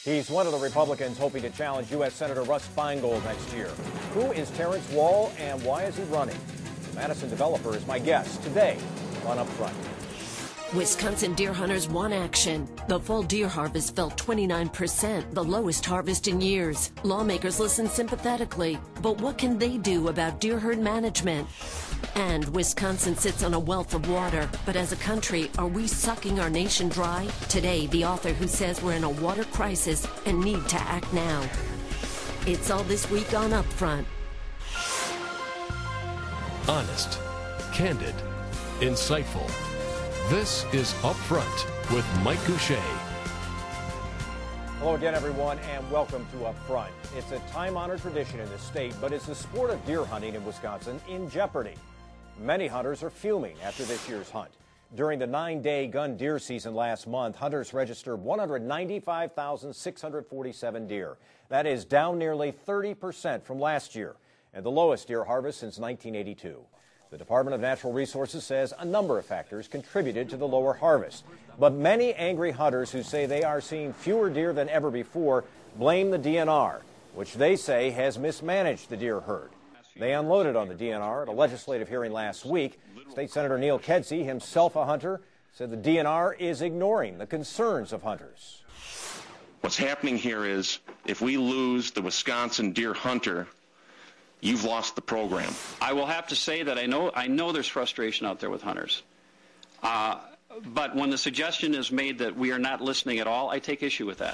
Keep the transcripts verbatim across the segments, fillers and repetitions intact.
He's one of the Republicans hoping to challenge U S Senator Russ Feingold next year. Who is Terrence Wall and why is he running? The Madison developer is my guest today on Upfront. Wisconsin deer hunters want action. The fall deer harvest fell twenty-nine percent, the lowest harvest in years. Lawmakers listen sympathetically, but what can they do about deer herd management? And Wisconsin sits on a wealth of water, but as a country, are we sucking our nation dry? Today, the author who says we're in a water crisis and need to act now. It's all this week on Upfront. Honest, candid, insightful. This is Upfront with Mike Gousha. Hello again, everyone, and welcome to Upfront. It's a time-honored tradition in the state, but is the sport of deer hunting in Wisconsin in jeopardy? Many hunters are fuming after this year's hunt. During the nine-day gun deer season last month, hunters registered one hundred ninety-five thousand six hundred forty-seven deer. That is down nearly thirty percent from last year, and the lowest deer harvest since nineteen eighty-two. The Department of Natural Resources says a number of factors contributed to the lower harvest. But many angry hunters who say they are seeing fewer deer than ever before blame the D N R, which they say has mismanaged the deer herd. They unloaded on the D N R at a legislative hearing last week. State Senator Neal Kedzie, himself a hunter, said the D N R is ignoring the concerns of hunters. What's happening here is if we lose the Wisconsin deer hunter, you've lost the program. I will have to say that I know I know there's frustration out there with hunters. Uh, but when the suggestion is made that we are not listening at all, I take issue with that.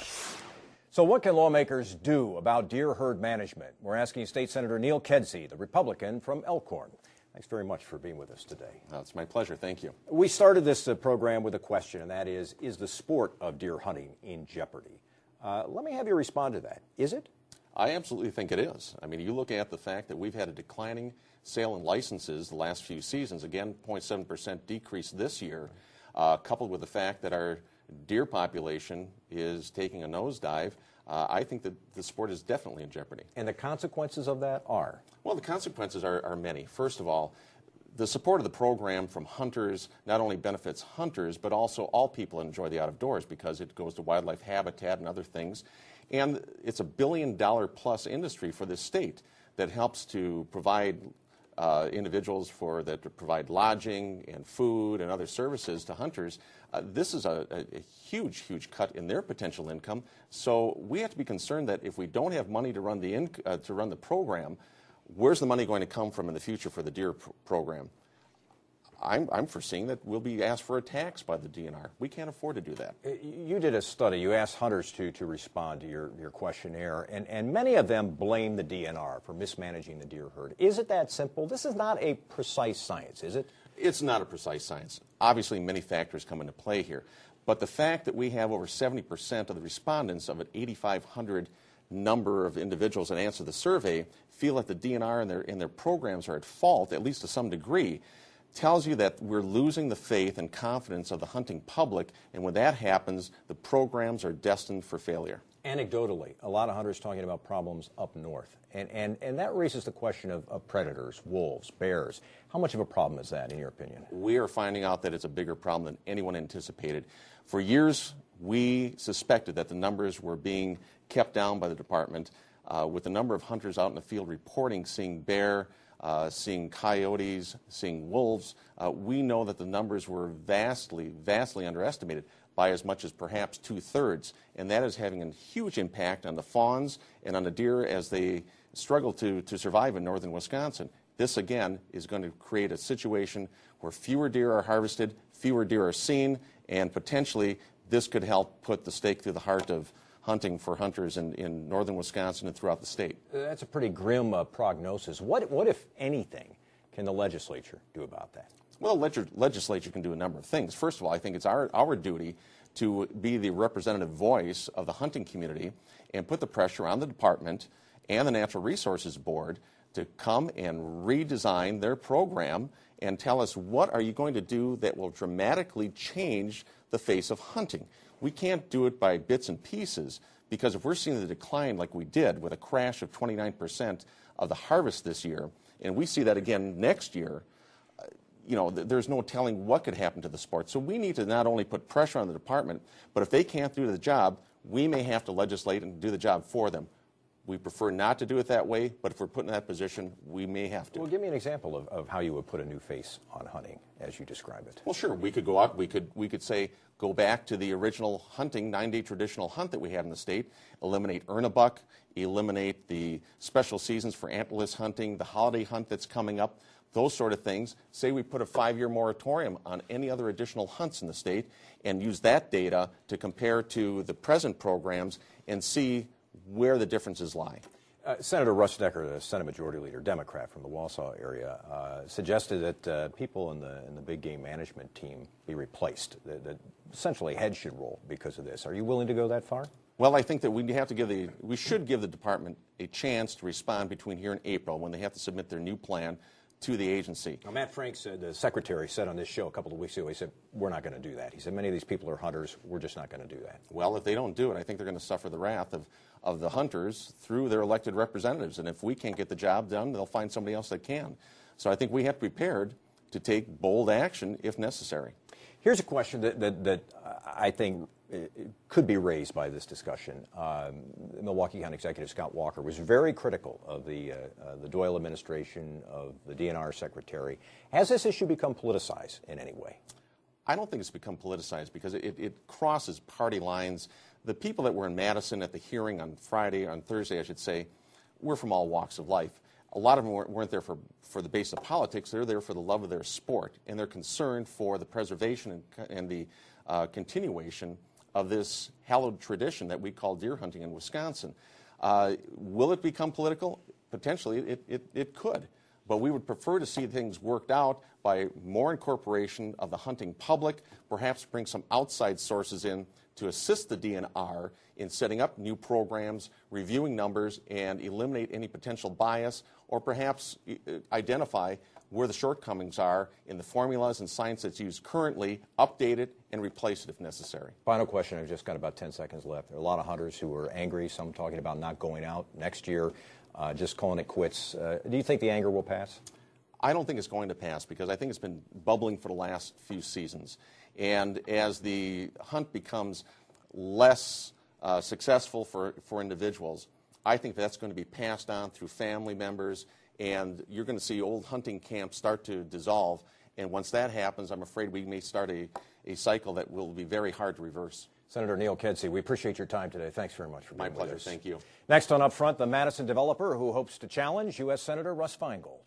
So what can lawmakers do about deer herd management? We're asking State Senator Neal Kedzie, the Republican from Elkhorn. Thanks very much for being with us today. Oh, it's my pleasure. Thank you. We started this uh, program with a question, and that is, is the sport of deer hunting in jeopardy? Uh, let me have you respond to that. Is it? I absolutely think it is. I mean, you look at the fact that we've had a declining sale and licenses the last few seasons, again, zero point seven percent decrease this year, uh, coupled with the fact that our deer population is taking a nosedive. Uh, I think that the sport is definitely in jeopardy. And the consequences of that are? Well, the consequences are, are many. First of all, the support of the program from hunters not only benefits hunters, but also all people enjoy the outdoors because it goes to wildlife habitat and other things. And it's a billion dollar plus industry for this state that helps to provide uh, individuals for that to provide lodging and food and other services to hunters. Uh, this is a, a, a huge, huge cut in their potential income. So we have to be concerned that if we don't have money to run the inc uh, to run the program, where's the money going to come from in the future for the deer pr program? I'm, I'm foreseeing that we'll be asked for a tax by the D N R. We can't afford to do that. You did a study. You asked hunters to, to respond to your, your questionnaire, and, and many of them blame the D N R for mismanaging the deer herd. Is it that simple? This is not a precise science, is it? It's not a precise science. Obviously, many factors come into play here. But the fact that we have over seventy percent of the respondents of an eighty-five hundred number of individuals that answer the survey feel that the D N R and their, and their programs are at fault, at least to some degree, tells you that we're losing the faith and confidence of the hunting public, and when that happens, the programs are destined for failure. Anecdotally, a lot of hunters talking about problems up north, and, and, and that raises the question of, of predators, wolves, bears. How much of a problem is that, in your opinion? We are finding out that it's a bigger problem than anyone anticipated. For years, we suspected that the numbers were being kept down by the department, uh, with the number of hunters out in the field reporting seeing bear, Uh, seeing coyotes, seeing wolves. Uh, we know that the numbers were vastly, vastly underestimated by as much as perhaps two-thirds, and that is having a huge impact on the fawns and on the deer as they struggle to, to survive in northern Wisconsin. This, again, is going to create a situation where fewer deer are harvested, fewer deer are seen, and potentially this could help put the stake through the heart of hunting for hunters in, in northern Wisconsin and throughout the state. That's a pretty grim uh, prognosis. What, what, if anything, can the legislature do about that? Well, the legislature can do a number of things. First of all, I think it's our, our duty to be the representative voice of the hunting community and put the pressure on the department and the Natural Resources Board to come and redesign their program and tell us what are you going to do that will dramatically change the face of hunting. We can't do it by bits and pieces, because if we're seeing the decline like we did with a crash of twenty-nine percent of the harvest this year, and we see that again next year, uh, you know, th there's no telling what could happen to the sport. So we need to not only put pressure on the department, but if they can't do the job, we may have to legislate and do the job for them. We prefer not to do it that way, but if we're put in that position, we may have to. Well, give me an example of, of how you would put a new face on hunting, as you describe it. Well, sure. We could go out, we could, we could say, go back to the original hunting, nine-day traditional hunt that we had in the state, eliminate earn a buck, eliminate the special seasons for antlerless hunting, the holiday hunt that's coming up, those sort of things. Say we put a five-year moratorium on any other additional hunts in the state and use that data to compare to the present programs and see where the differences lie. Uh, Senator Russ Decker, the Senate Majority Leader, Democrat from the Wausau area, uh, suggested that uh, people in the in the big game management team be replaced. That, that essentially heads should roll because of this. Are you willing to go that far? Well, I think that we have to give the we should give the department a chance to respond between here and April when they have to submit their new plan to the agency. Now, Matt Frank said, the secretary said on this show a couple of weeks ago, he said, we're not going to do that. He said, many of these people are hunters. We're just not going to do that. Well, if they don't do it, I think they're going to suffer the wrath of, of the hunters through their elected representatives. And if we can't get the job done, they'll find somebody else that can. So I think we have to be prepared to take bold action if necessary. Here's a question that, that, that I think could be raised by this discussion. Um, Milwaukee County Executive Scott Walker was very critical of the, uh, uh, the Doyle administration, of the D N R secretary. Has this issue become politicized in any way? I don't think it's become politicized because it, it crosses party lines. The people that were in Madison at the hearing on Friday, on Thursday, I should say, were from all walks of life. A lot of them weren't there for, for the base of politics. They're there for the love of their sport, and they're concerned for the preservation and, and the uh, continuation of this hallowed tradition that we call deer hunting in Wisconsin. Uh, will it become political? Potentially, it, it, it could. But we would prefer to see things worked out by more incorporation of the hunting public, perhaps bring some outside sources in to assist the D N R in setting up new programs, reviewing numbers, and eliminate any potential bias, or perhaps identify where the shortcomings are in the formulas and science that's used currently, update it, and replace it if necessary. Final question. I've just got about ten seconds left. There are a lot of hunters who are angry, some talking about not going out next year, uh, just calling it quits. Uh, do you think the anger will pass? I don't think it's going to pass because I think it's been bubbling for the last few seasons. And as the hunt becomes less uh, successful for, for individuals, I think that's going to be passed on through family members, and you're going to see old hunting camps start to dissolve. And once that happens, I'm afraid we may start a, a cycle that will be very hard to reverse. Senator Neal Kedzie, we appreciate your time today. Thanks very much for being My pleasure. with us. Thank you. Next on Upfront, the Madison developer who hopes to challenge U S Senator Russ Feingold.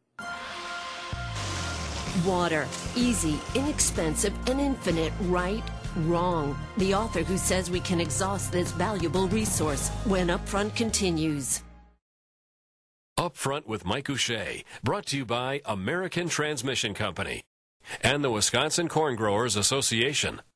Water. Easy, inexpensive, and infinite, right? Wrong. The author who says we can exhaust this valuable resource when Upfront continues. Upfront with Mike Gousha, brought to you by American Transmission Company and the Wisconsin Corn Growers Association.